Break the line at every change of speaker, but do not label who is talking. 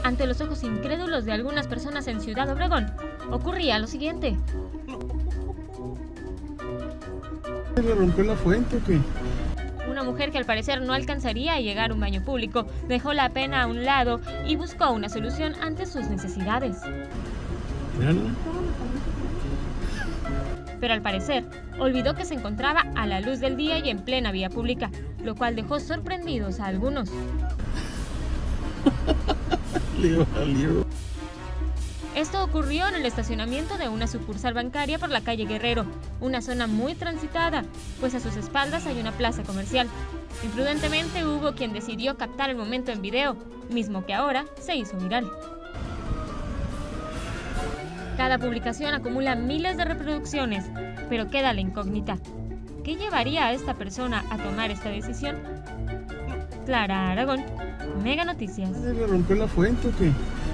ante los ojos incrédulos de algunas personas en Ciudad Obregón, ocurría lo siguiente.
¿Le rompió la fuente o qué?
Una mujer que al parecer no alcanzaría a llegar a un baño público dejó la pena a un lado y buscó una solución ante sus necesidades.
Mírala.
Pero al parecer, olvidó que se encontraba a la luz del día y en plena vía pública, lo cual dejó sorprendidos a algunos.
Le valió.
Esto ocurrió en el estacionamiento de una sucursal bancaria por la calle Guerrero, una zona muy transitada, pues a sus espaldas hay una plaza comercial. Imprudentemente hubo quien decidió captar el momento en video, mismo que ahora se hizo viral. Cada publicación acumula miles de reproducciones, pero queda la incógnita. ¿Qué llevaría a esta persona a tomar esta decisión? Clara Aragón, Mega Noticias.
¿Le rompió la fuente o qué?